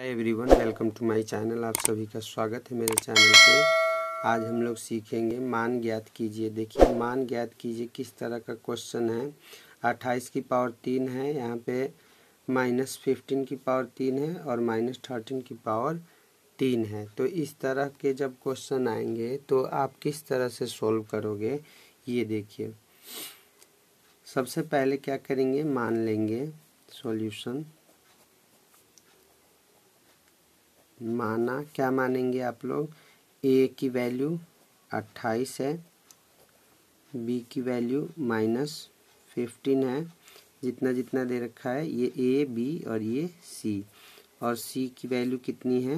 Hi everyone, welcome to my channel. आप सभी का स्वागत है मेरे चैनल पे। आज हम लोग सीखेंगे मान ज्ञात कीजिए। देखिए, मान ज्ञात कीजिए किस तरह का क्वेश्चन है। 28 की पावर 3 है, यहाँ पे -15 की पावर 3 है और -13 की पावर 3 है। तो इस तरह के जब क्वेश्चन आएंगे तो आप किस तरह से सोल्व करोगे, ये देखिए। सबसे पहले क्या करेंगे, मान लेंगे सॉल्यूशन। माना, क्या मानेंगे आप लोग, ए की वैल्यू 28 है, बी की वैल्यू -15 है, जितना जितना दे रखा है ये ए बी और ये सी, और सी की वैल्यू कितनी है,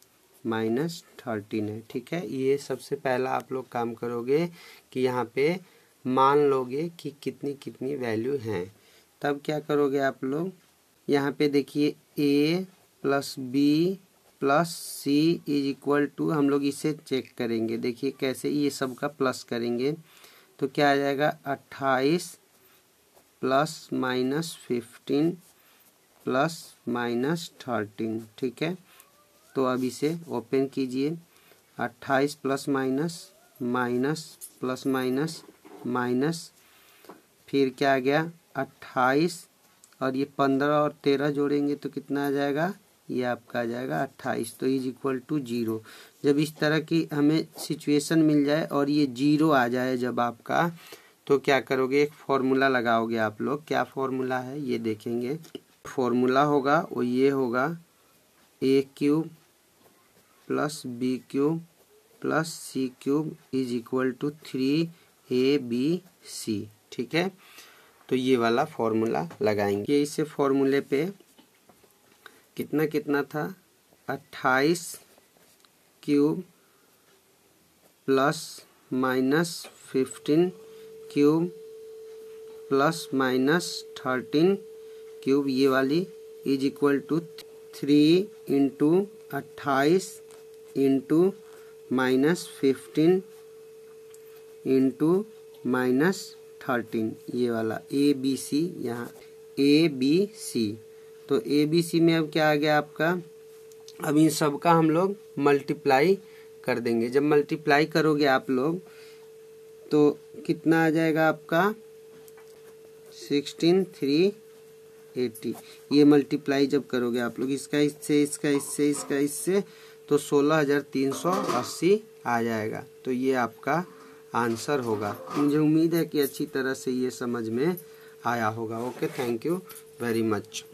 -13 है। ठीक है, ये सबसे पहला आप लोग काम करोगे कि यहाँ पे मान लोगे कि कितनी कितनी वैल्यू हैं। तब क्या करोगे आप लोग, यहाँ पे देखिए A plus B plus C is equal to, हम लोग इसे चेक करेंगे। देखिए कैसे, ये सब का प्लस करेंगे तो क्या आ जाएगा, 28 प्लस -15 प्लस -13। ठीक है, तो अब इसे ओपन कीजिए। 28 plus minus minus plus minus minus, फिर क्या आ गया 28, और ये 15 और 13 जोड़ेंगे तो कितना आ जाएगा, ये आपका आ जाएगा 28। तो इज इक्वल टू 0। जब इस तरह की हमें सिचुएशन मिल जाए और ये 0 आ जाए जब आपका, तो क्या करोगे, एक फॉर्मूला लगाओगे आप लोग। क्या फॉर्मूला है ये देखेंगे। फॉर्मूला होगा वो ये होगा, a³ plus b³ plus c³ is equal to 3abc। ठीक है, तो ये वाला फॉर्मूला लगाएंगे। इसे फॉर्मूले पे कितना कितना था, 28³ प्लस -15³ प्लस -13³ ये वाली is equal to 3 into 28 into -15 into -13, ये वाला ABC, यहाँ ABC। तो ABC में अब क्या आ गया आपका, अब इन सब का हम लोग मल्टीप्लाई कर देंगे। जब मल्टीप्लाई करोगे आप लोग तो कितना आ जाएगा आपका, 16,380। ये मल्टीप्लाई जब करोगे आप लोग, इसका इससे इसका इससे इसका इससे, तो 16,380 आ जाएगा। तो ये आपका आंसर होगा। मुझे उम्मीद है कि अच्छी तरह से ये समझ में आया होगा। Okay, thank you very much.